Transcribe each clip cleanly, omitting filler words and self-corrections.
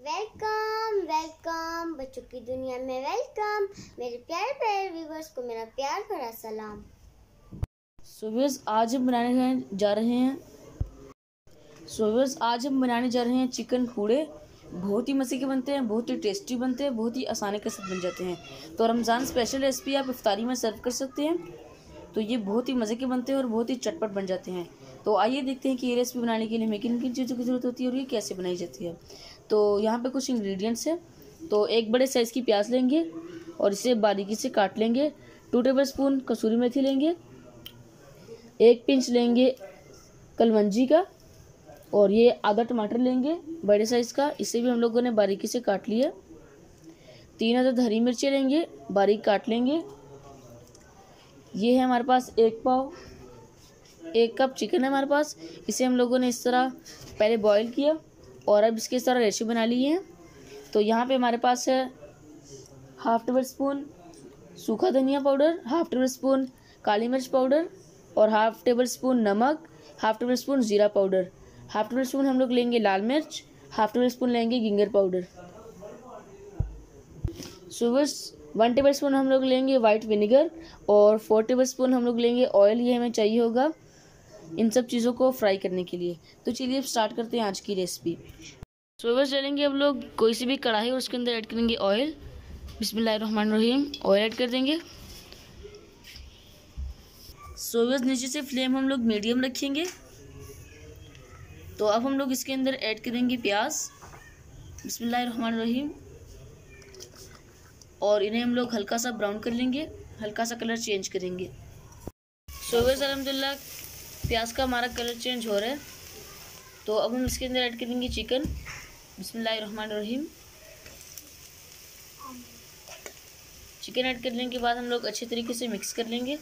Welcome welcome बच्चों की दुनिया में वेलकम। मेरे प्यारे प्यारे व्यूवर्स को मेरा प्यार भरा सलाम। आज हम बनाने जा रहे हैं चिकन पूड़े। बहुत ही मज़े के बनते हैं, बहुत ही टेस्टी बनते हैं, बहुत ही आसानी के साथ बन जाते हैं। तो रमज़ान स्पेशल रेसिपी आप इफ्तारी में सर्व कर सकते हैं। तो ये बहुत ही मज़े के बनते हैं और बहुत ही चटपट बन जाते हैं। तो आइए देखते हैं कि ये रेसिपी बनाने के लिए हमें किन किन चीज़ों की ज़रूरत होती है और ये कैसे बनाई जाती है। तो यहाँ पे कुछ इंग्रेडिएंट्स है। तो एक बड़े साइज़ की प्याज लेंगे और इसे बारीकी से काट लेंगे। 2 टेबलस्पून कसूरी मेथी लेंगे। 1 पिंच लेंगे कलवंजी का और ये आधा टमाटर लेंगे बड़े साइज़ का, इसे भी हम लोगों ने बारीकी से काट लिया। 3 अदद हरी मिर्चें लेंगे, बारीक काट लेंगे। ये है हमारे पास 1 पाव, 1 कप चिकन है हमारे पास। इसे हम लोगों ने इस तरह पहले बॉईल किया और अब इसके इस तरह रेशे बना लिए हैं। तो यहाँ पे हमारे पास है 1/2 टेबल स्पून सूखा धनिया पाउडर, 1/2 टेबल स्पून काली मिर्च पाउडर और 1/2 टेबल स्पून नमक, 1/2 टेबल स्पून जीरा पाउडर, 1/2 टेबल स्पून हम लोग लेंगे लाल मिर्च, 1/2 टेबल स्पून लेंगे जिंजर पाउडर। 1 टेबल स्पून हम लोग लेंगे वाइट विनेगर और 4 टेबल स्पून हम लोग लेंगे ऑयल। ये हमें चाहिए होगा इन सब चीज़ों को फ्राई करने के लिए। तो चलिए अब स्टार्ट करते हैं आज की रेसिपी। डालेंगे हम लोग कोई सी भी कढ़ाई और उसके अंदर ऐड करेंगे ऑयल। बिस्मिल्लाहिर्रहमानिर्रहीम। ऑयल ऐड कर देंगे। नीचे से फ्लेम हम लोग मीडियम रखेंगे। तो अब हम लोग इसके अंदर ऐड करेंगे प्याज। बिस्मिल्लाहिर्रहमानिर्रहीम। और इन्हें हम लोग हल्का सा ब्राउन कर लेंगे, हल्का सा कलर चेंज करेंगे। अल्हम्दुलिल्लाह प्याज का हमारा कलर चेंज हो रहा है। तो अब हम इसके अंदर ऐड करेंगे चिकन। बिस्मिल्लाहिर्रहमानिर्रहीम। चिकन ऐड करने के बाद हम लोग अच्छे तरीके से मिक्स कर लेंगे।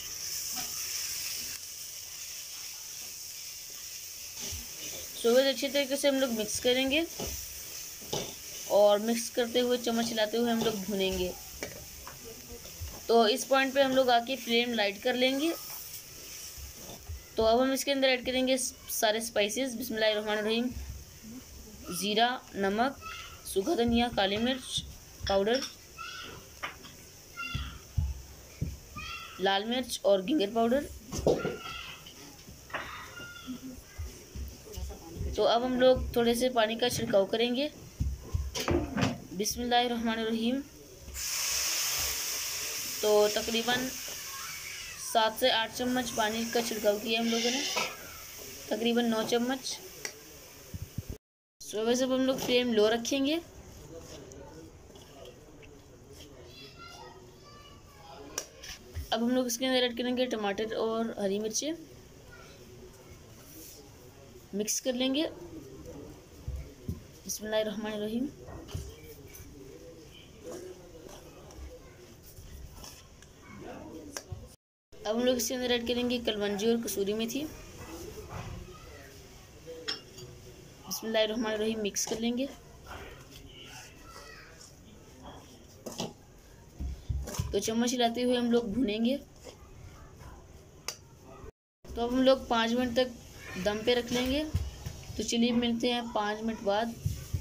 अच्छे तरीके से हम लोग मिक्स करेंगे और मिक्स करते हुए चम्मच हिलाते हुए हम लोग भुनेंगे। तो इस पॉइंट पे हम लोग आके फ्लेम लाइट कर लेंगे। तो अब हम इसके अंदर ऐड करेंगे सारे स्पाइसेस। बिस्मिल्लाहिर्रहमानिर्रहीम। ज़ीरा, नमक, सूखा धनिया, काली मिर्च पाउडर, लाल मिर्च और जिंजर पाउडर। तो अब हम लोग थोड़े से पानी का छिड़काव करेंगे। बिस्मिल्लाहिर्रहमानिर्रहीम। तो तकरीबन 7 से 8 चम्मच पानी का छिड़काव किया हम लोगों ने, तकरीबन 9 चम्मच। वैसे अब हम लोग फ्लेम लो रखेंगे। अब हम लोग इसके अंदर ऐड करेंगे टमाटर और हरी मिर्चें, मिक्स कर लेंगे। बिस्मिल्लाहिर्रहमानिर्रहीम। अब हम लोग इसके अंदर ऐड करेंगे कलवंजी और कसूरी मेथी। बिस्मिल्लाहिर्रहमानिर्रहीम। मिक्स कर लेंगे। तो चम्मच हिलाते हुए हम लोग भुनेंगे। तो अब हम लोग 5 मिनट तक दम पे रख लेंगे। तो चलिए मिलते हैं 5 मिनट बाद।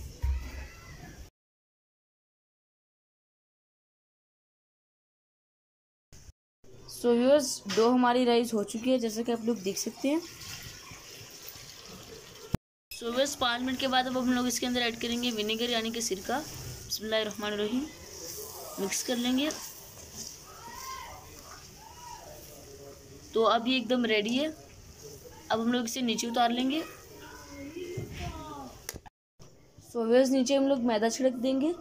व्यूअर्स डो हमारी राइस हो चुकी है, जैसे कि आप लोग देख सकते हैं। व्यूअर्स 5 मिनट के बाद अब हम लोग इसके अंदर ऐड करेंगे विनेगर यानी कि सिरका। बिस्मिल्लाहिर्रहमानिर्रहीम। मिक्स कर लेंगे। तो अब ये एकदम रेडी है। अब हम लोग इसे नीचे उतार लेंगे। व्यूअर्स नीचे हम लोग मैदा छिड़क देंगे।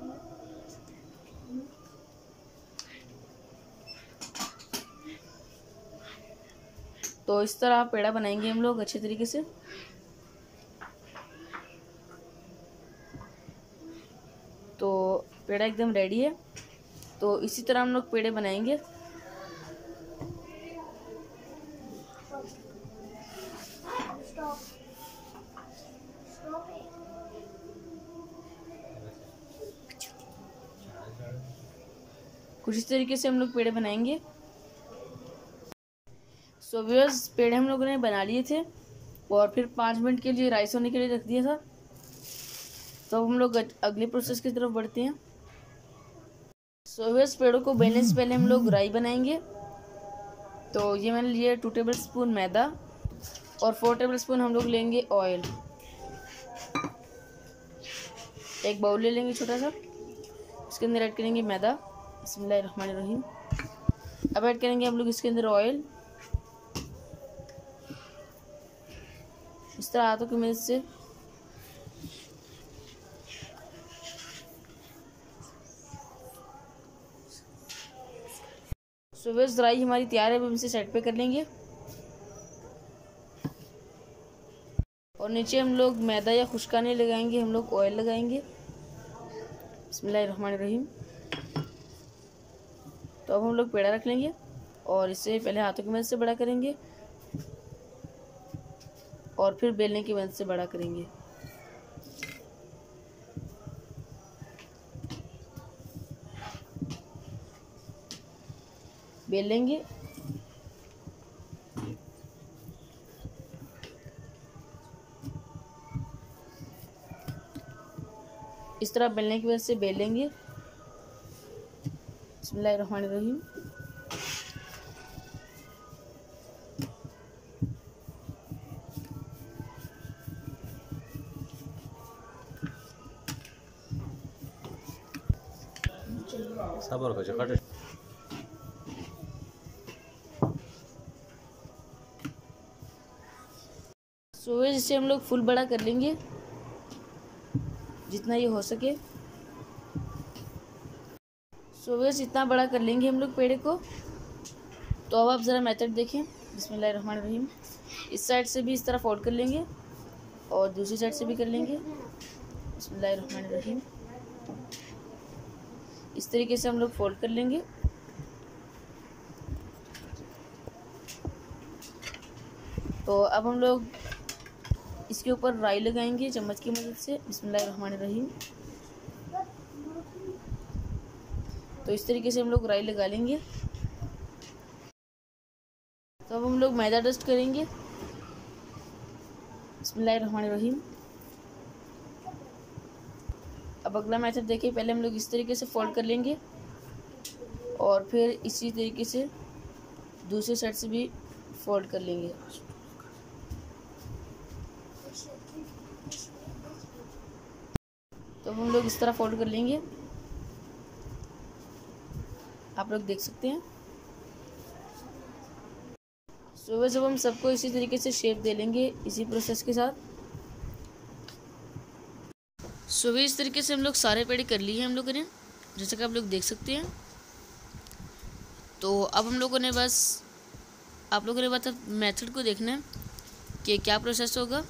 तो इस तरह पेड़ा बनाएंगे हम लोग अच्छे तरीके से। तो पेड़ा एकदम रेडी है। तो इसी तरह हम लोग पेड़े बनाएंगे। कुछ इस तरीके से हम लोग पेड़े बनाएंगे। व्यूअर्स पेड़े हम लोगों ने बना लिए थे और फिर 5 मिनट के लिए राइस होने के लिए रख दिया था। तो अब हम लोग अगले प्रोसेस की तरफ बढ़ते हैं। सो इस पेड़ों को बेलने से पहले हम लोग राई बनाएंगे। तो ये मैंने लिए 2 टेबलस्पून मैदा और 4 टेबलस्पून हम लोग लेंगे ऑयल। एक बाउल ले लेंगे छोटा सा, इसके अंदर ऐड करेंगे मैदा। बिस्मिल्लाहिर्रहमानिर्रहीम। अब ऐड करेंगे हम लोग इसके अंदर ऑयल। इस तरह हाथों की मदद से सुबह राई हमारी तैयार है। अब हम इसे साइड पे कर लेंगे और नीचे हम लोग मैदा या खुशकाने लगाएंगे, हम लोग ऑयल लगाएंगे। बिस्मिल्लाहिर्रहमानिर्रहीम। तो अब हम लोग पेड़ा रख लेंगे और इसे पहले हाथों की मदद से बड़ा करेंगे और फिर बेलने की मदद से बड़ा करेंगे। बेल लेंगे। इस तरह बेलने की वजह से बेल लेंगे। बिस्मिल्लाहिर्रहमानिर्रहीम। सबर हो जाए। सो इसे हम लोग फुल बड़ा कर लेंगे जितना ये हो सके। सो इतना बड़ा कर लेंगे हम लोग पेड़े को। तो अब आप ज़रा मेथड देखें। बिस्मिल्लाहिर्रहमानिर्रहीम। इस साइड से भी इस तरह फोल्ड कर लेंगे और दूसरी साइड से भी कर लेंगे। बिस्मिल्लाहिर्रहमानिर्रहीम। इस तरीके से हम लोग फोल्ड कर लेंगे। तो अब हम लोग इसके ऊपर राई लगाएंगे चम्मच की मदद से। बिस्मिल्लाहिर्रहमानिर्रहीम। तो इस तरीके से हम लोग राई लगा लेंगे। तो अब हम लोग मैदा डस्ट करेंगे। बिस्मिल्लाहिर्रहमानिर्रहीम। अब अगला मेथड देखिए। पहले हम लोग इस तरीके से फोल्ड कर लेंगे और फिर इसी तरीके से दूसरी साइड से भी फोल्ड कर लेंगे। तो हम लोग इस तरह फोल्ड कर लेंगे, आप लोग देख सकते हैं। सुबह जब हम सबको इसी तरीके से शेप दे लेंगे इसी प्रोसेस के साथ। सुबह इस तरीके से हम लोग सारे पेड़ कर लिए हैं हम लोगों ने, जैसे कि आप लोग देख सकते हैं। तो अब हम लोगों ने बस आप लोगों ने बस मेथड को देखना है कि क्या प्रोसेस होगा।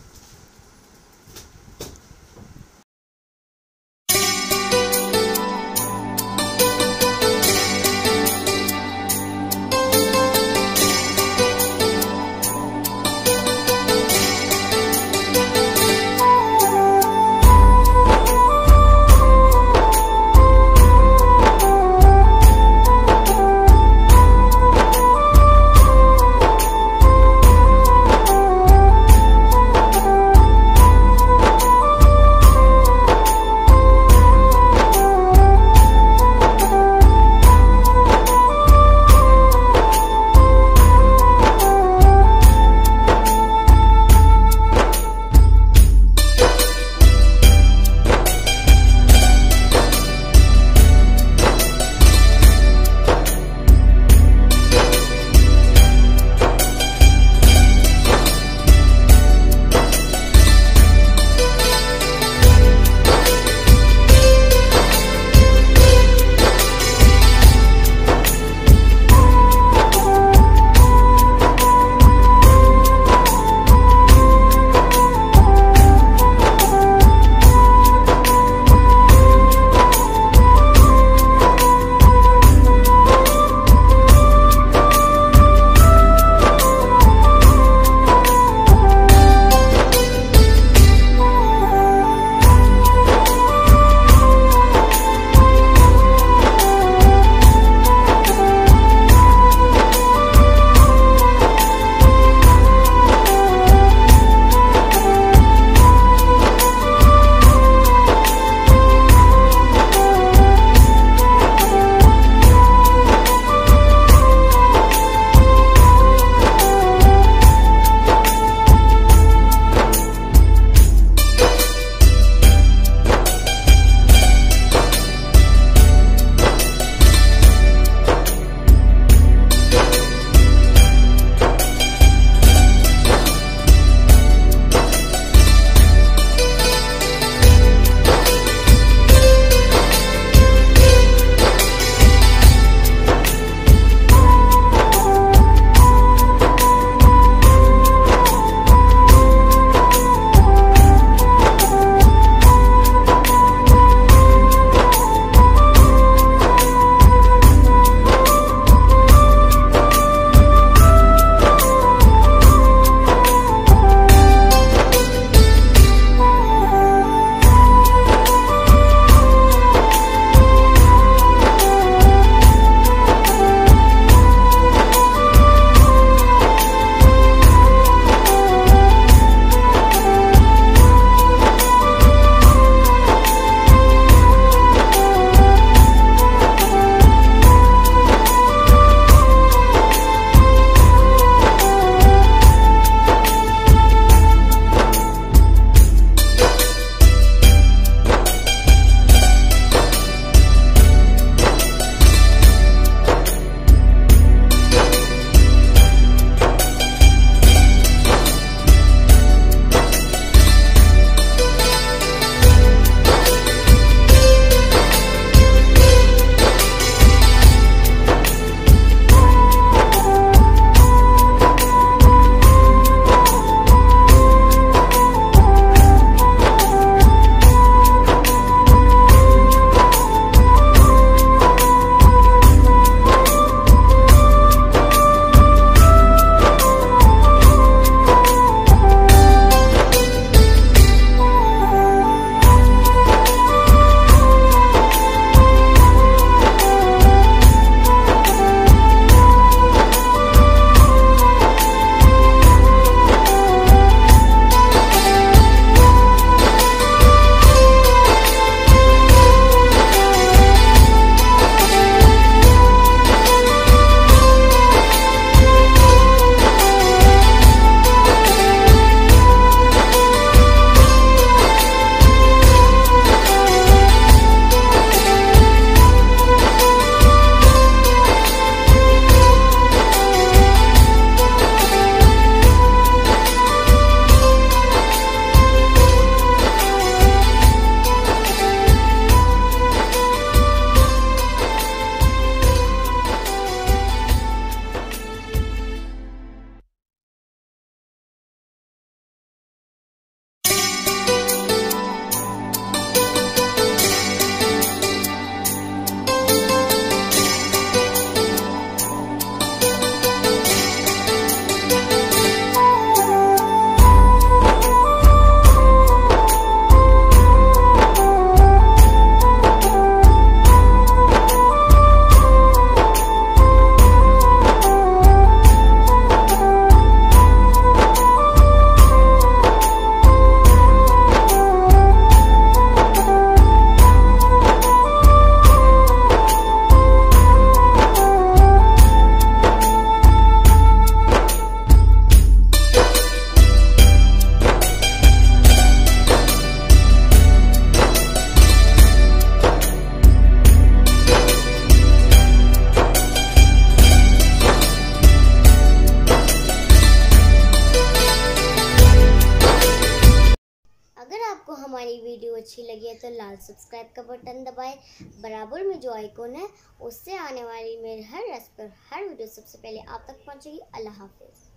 आपको हमारी वीडियो अच्छी लगी है तो लाल सब्सक्राइब का बटन दबाएं, बराबर में जो आइकॉन है उससे आने वाली मेरे हर वीडियो सबसे पहले आप तक पहुंचेगी। अल्लाह हाफिज़।